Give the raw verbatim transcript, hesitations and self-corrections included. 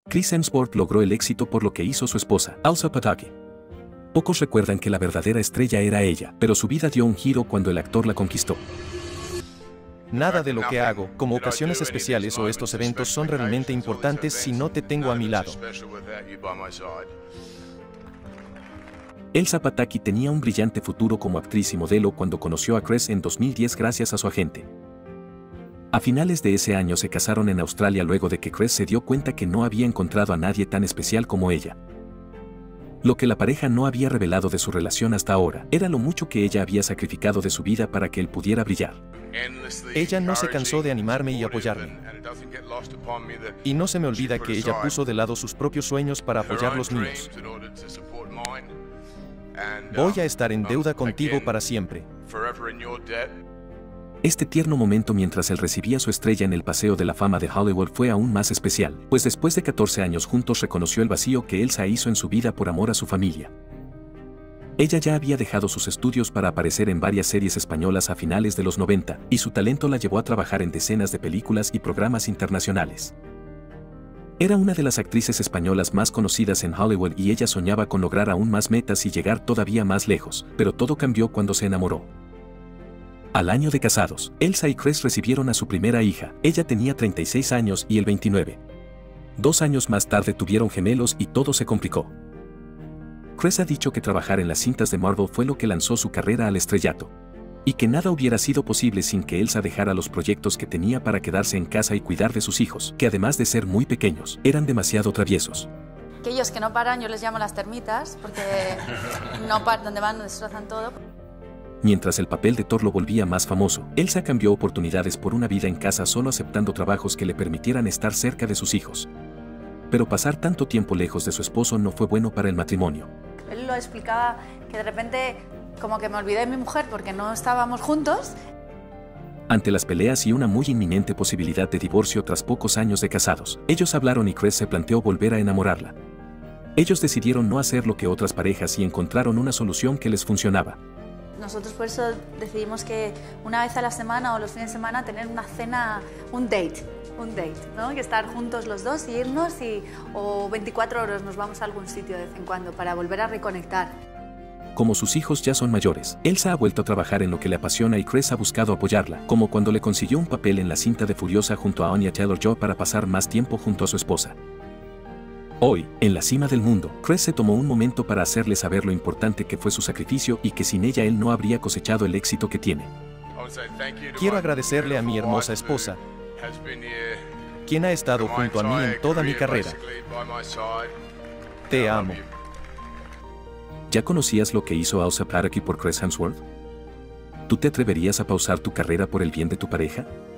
Chris Hemsworth logró el éxito por lo que hizo su esposa, Elsa Pataky. Pocos recuerdan que la verdadera estrella era ella, pero su vida dio un giro cuando el actor la conquistó. Nada de lo que hago, como ocasiones especiales o estos eventos, son realmente importantes si no te tengo a mi lado. Elsa Pataky tenía un brillante futuro como actriz y modelo cuando conoció a Chris en dos mil diez gracias a su agente. A finales de ese año se casaron en Australia luego de que Chris se dio cuenta que no había encontrado a nadie tan especial como ella. Lo que la pareja no había revelado de su relación hasta ahora era lo mucho que ella había sacrificado de su vida para que él pudiera brillar. Ella no se cansó de animarme y apoyarme. Y no se me olvida que ella puso de lado sus propios sueños para apoyar los míos. Voy a estar en deuda contigo para siempre. Este tierno momento mientras él recibía su estrella en el Paseo de la Fama de Hollywood fue aún más especial, pues después de catorce años juntos reconoció el vacío que Elsa hizo en su vida por amor a su familia. Ella ya había dejado sus estudios para aparecer en varias series españolas a finales de los noventa, y su talento la llevó a trabajar en decenas de películas y programas internacionales. Era una de las actrices españolas más conocidas en Hollywood y ella soñaba con lograr aún más metas y llegar todavía más lejos, pero todo cambió cuando se enamoró. Al año de casados, Elsa y Chris recibieron a su primera hija. Ella tenía treinta y seis años y él veintinueve. Dos años más tarde tuvieron gemelos y todo se complicó. Chris ha dicho que trabajar en las cintas de Marvel fue lo que lanzó su carrera al estrellato, y que nada hubiera sido posible sin que Elsa dejara los proyectos que tenía para quedarse en casa y cuidar de sus hijos, que además de ser muy pequeños, eran demasiado traviesos. Aquellos que no paran, yo les llamo las termitas, porque no paran, donde van destrozan todo. Mientras el papel de Thor lo volvía más famoso, Elsa cambió oportunidades por una vida en casa solo aceptando trabajos que le permitieran estar cerca de sus hijos. Pero pasar tanto tiempo lejos de su esposo no fue bueno para el matrimonio. Él lo explicaba que de repente como que me olvidé de mi mujer porque no estábamos juntos. Ante las peleas y una muy inminente posibilidad de divorcio tras pocos años de casados, ellos hablaron y Chris se planteó volver a enamorarla. Ellos decidieron no hacer lo que otras parejas y encontraron una solución que les funcionaba. Nosotros por eso decidimos que una vez a la semana o los fines de semana tener una cena, un date, un date, ¿no? Que estar juntos los dos y irnos y, o veinticuatro horas nos vamos a algún sitio de vez en cuando para volver a reconectar. Como sus hijos ya son mayores, Elsa ha vuelto a trabajar en lo que le apasiona y Chris ha buscado apoyarla, como cuando le consiguió un papel en la cinta de Furiosa junto a Anya Taylor-Joy para pasar más tiempo junto a su esposa. Hoy, en la cima del mundo, Chris se tomó un momento para hacerle saber lo importante que fue su sacrificio y que sin ella él no habría cosechado el éxito que tiene. Quiero agradecerle a mi hermosa esposa, quien ha estado junto a mí en toda mi carrera. Te amo. ¿Ya conocías lo que hizo Elsa Pataky por Chris Hemsworth? ¿Tú te atreverías a pausar tu carrera por el bien de tu pareja?